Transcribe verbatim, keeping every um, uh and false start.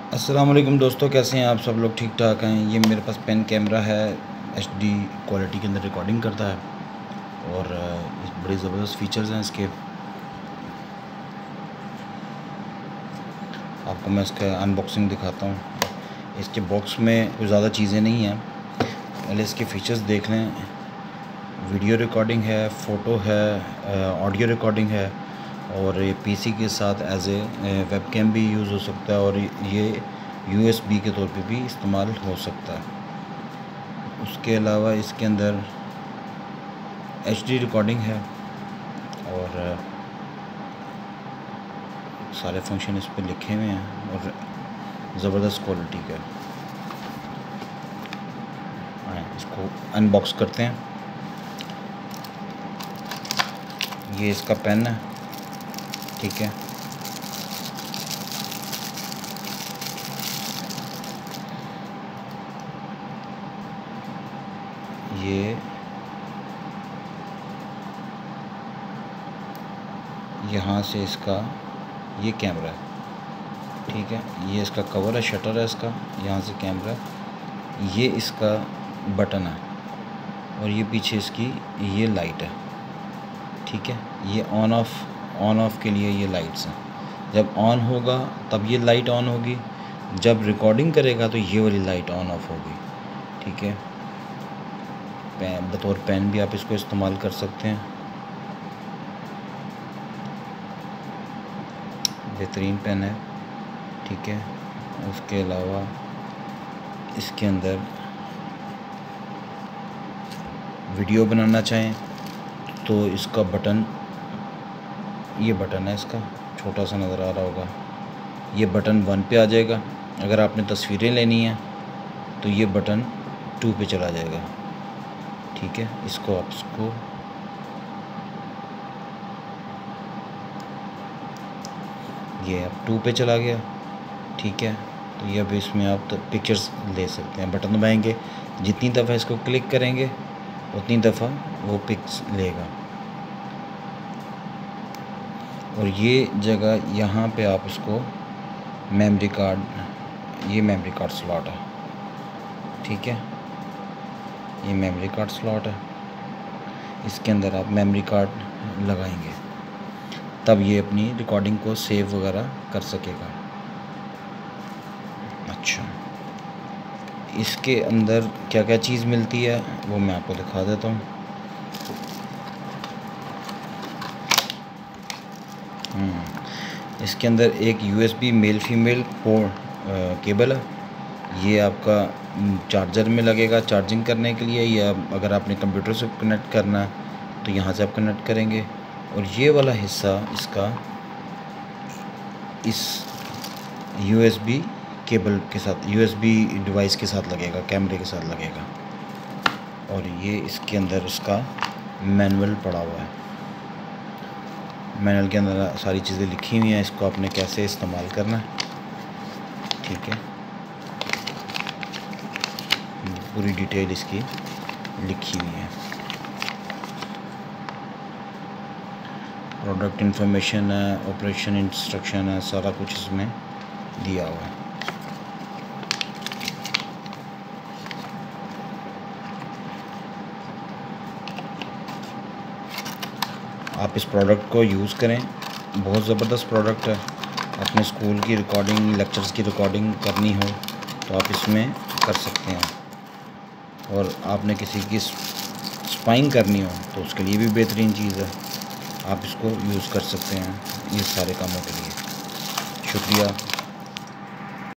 अस्सलाम वालेकुम दोस्तों, कैसे हैं आप सब लोग? ठीक ठाक हैं। ये मेरे पास पेन कैमरा है, एच डी क्वालिटी के अंदर रिकॉर्डिंग करता है और बड़े ज़बरदस्त फीचर्स हैं इसके। आपको मैं इसका अनबॉक्सिंग दिखाता हूँ। इसके बॉक्स में कोई ज़्यादा चीज़ें नहीं हैं, पहले इसके फीचर्स देख लें। वीडियो रिकॉर्डिंग है, फ़ोटो है, ऑडियो रिकॉर्डिंग है और ये पीसी के साथ एज ए वेबकैम भी यूज़ हो सकता है और ये यूएसबी के तौर पे भी इस्तेमाल हो सकता है। उसके अलावा इसके अंदर एचडी रिकॉर्डिंग है और सारे फंक्शन इस पर लिखे हुए हैं और ज़बरदस्त क्वालिटी का। इसको अनबॉक्स करते हैं। ये इसका पेन है, ठीक है। ये यहाँ से इसका ये कैमरा है, ठीक है। ये इसका कवर है, शटर है इसका, यहाँ से कैमरा, ये इसका बटन है और ये पीछे इसकी ये लाइट है, ठीक है। ये ऑन ऑफ ऑन ऑफ के लिए ये लाइट्स हैं। जब ऑन होगा तब ये लाइट ऑन होगी, जब रिकॉर्डिंग करेगा तो ये वाली लाइट ऑन ऑफ होगी, ठीक है। पेन बतौर पेन भी आप इसको इस्तेमाल कर सकते हैं। बेहतरीन पेन है, ठीक है। उसके अलावा इसके अंदर वीडियो बनाना चाहें तो इसका बटन, ये बटन है इसका, छोटा सा नज़र आ रहा होगा, ये बटन वन पे आ जाएगा। अगर आपने तस्वीरें लेनी है तो ये बटन टू पे चला जाएगा, ठीक है। इसको आप इसको ये अब टू पे चला गया, ठीक है। तो ये अब इसमें आप तो पिक्चर्स ले सकते हैं। बटन दबाएंगे, जितनी दफ़ा इसको क्लिक करेंगे उतनी दफ़ा वो पिक्स लेगा। और ये जगह यहाँ पे आप इसको मेमोरी कार्ड, ये मेमोरी कार्ड स्लॉट है, ठीक है। ये मेमोरी कार्ड स्लॉट है, इसके अंदर आप मेमोरी कार्ड लगाएंगे तब ये अपनी रिकॉर्डिंग को सेव वगैरह कर सकेगा। अच्छा, इसके अंदर क्या क्या चीज़ मिलती है वो मैं आपको दिखा देता हूँ। इसके अंदर एक USB male female port cable है। ये आपका चार्जर में लगेगा चार्जिंग करने के लिए, या अगर आपने कंप्यूटर से कनेक्ट करना है तो यहाँ से आप कनेक्ट करेंगे। और ये वाला हिस्सा इसका इस यूएसबी केबल के साथ, यूएसबी डिवाइस के साथ लगेगा, कैमरे के साथ लगेगा। और ये इसके अंदर इसका मैनुअल पड़ा हुआ है। मैनुअल के अंदर सारी चीज़ें लिखी हुई हैं, इसको आपने कैसे इस्तेमाल करना है, ठीक है। पूरी डिटेल इसकी लिखी हुई है। प्रोडक्ट इंफॉर्मेशन है, ऑपरेशन इंस्ट्रक्शन है, सारा कुछ इसमें दिया हुआ है। आप इस प्रोडक्ट को यूज़ करें, बहुत ज़बरदस्त प्रोडक्ट है। अपने स्कूल की रिकॉर्डिंग, लेक्चर्स की रिकॉर्डिंग करनी हो तो आप इसमें कर सकते हैं। और आपने किसी की स्पाइंग करनी हो तो उसके लिए भी बेहतरीन चीज़ है, आप इसको यूज़ कर सकते हैं ये सारे कामों के लिए। शुक्रिया।